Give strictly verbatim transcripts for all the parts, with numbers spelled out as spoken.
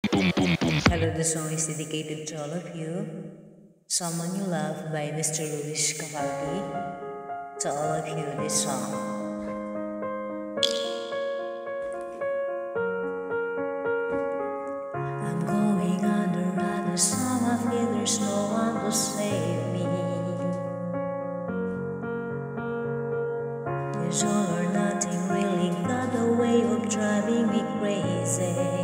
Boom, boom, boom. Hello, the song is dedicated to all of you. Someone You Love by Mister Luis Capaldi. To all of you, this song. I'm going under other some I feel there's no one to save me. There's all or nothing really got a way of driving me crazy.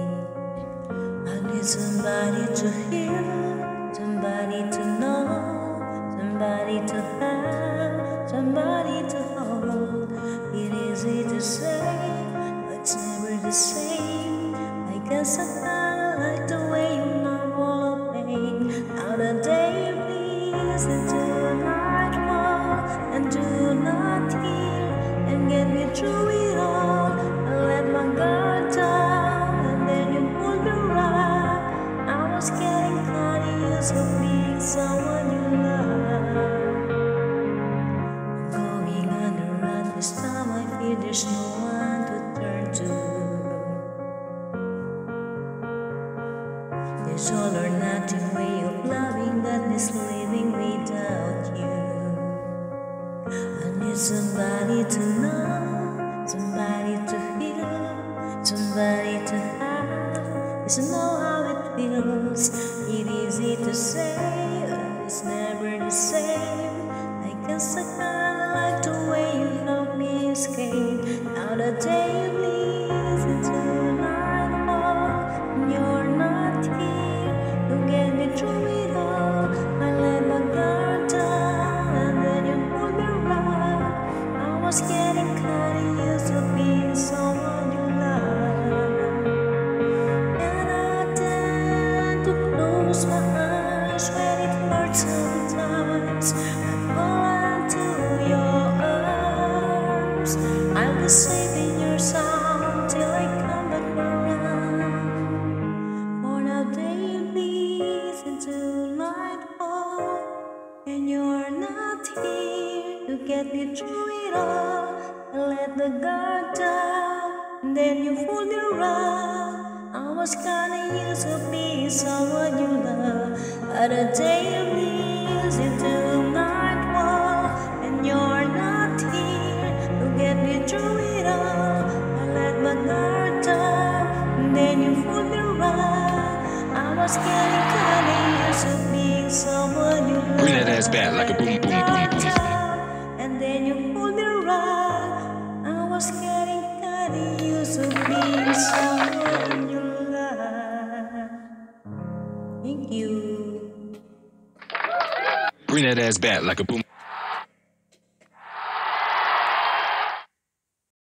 Somebody to hear, somebody to know, somebody to have, somebody to hold. It is easy to say, but it's never the same. I guess I kinda like the way you know all of pain. Now the day bleeds into the nightfall, and do not hear and get me through it all. I let my guard down, and then you pulled me right. I was getting kinda used to being someone you love. I'm going under at this time. I feel there's no one to turn to. There's all or nothing way of loving that is living without you. I need somebody to know, somebody to feel, somebody to have. Is to know how it feels. It's easy to say, but it's never the same. I guess I kinda like the way you help me escape. Now the day bleeds into nightfall, and you're not here to get me through it all. I let my guard down, and then you pulled me right. I was getting kinda used to being someone you love. Close my eyes when it hurts sometimes. I fall into your arms. I'll be safe in your sound till I come back around. For now day bleeds into nightfall, and you're not here to get me through it all. I let the guard down, and then you fooled me around. I was kinda used to being someone you love, but the day bleeds into nightfall, and you're not here to get me through it all. I let my guard down, and then you fooled me right. I was getting kinda used to being someone you love. Bring that ass back like a boom, boom, boom, boom. And then you fooled me right. I was getting kinda used to being someone you love. Thank you. Bring that ass back like a boom.